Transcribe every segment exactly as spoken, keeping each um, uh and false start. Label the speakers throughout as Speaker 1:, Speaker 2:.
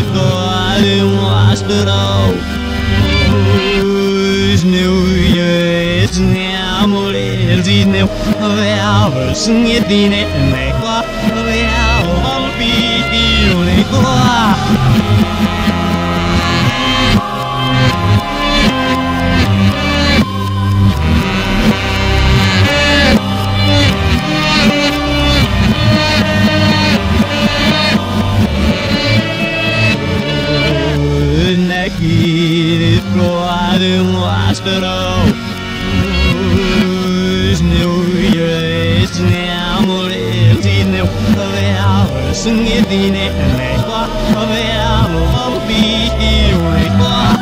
Speaker 1: Godem hospital. New Year's amores in the hours in the dinner and they go. I'll be Godem hospital. New Year's amores in the hours in the dinner and they go. I'll be here.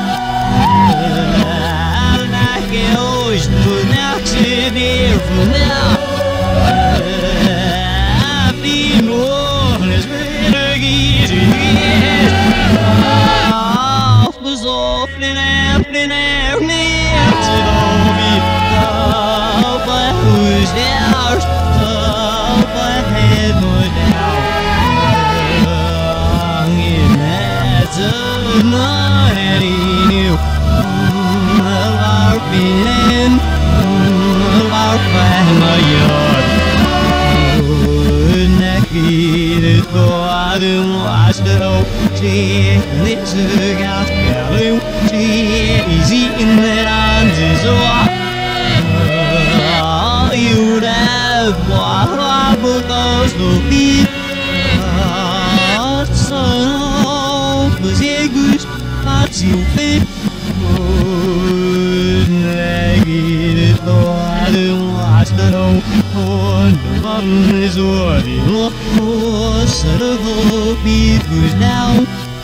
Speaker 1: Like I always do now, sit here for now. I've been born as very easy. Off was off and happening out near to me. Oh, but who's there? Oh, but head no doubt. In that of night, he knew. Our feeling, our family. Naked Godem hospital. She lives a gallery. She is eating that answers. Oh, you'd have what those will be. So, was it good? What's your fit? Naked Godem hospital. On is what he was, sort of hope he goes down.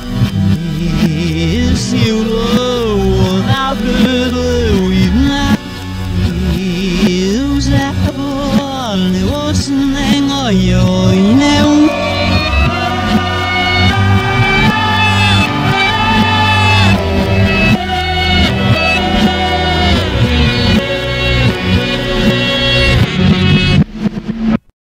Speaker 1: He's you low without good we've not. He's that one, it wasn't hang on your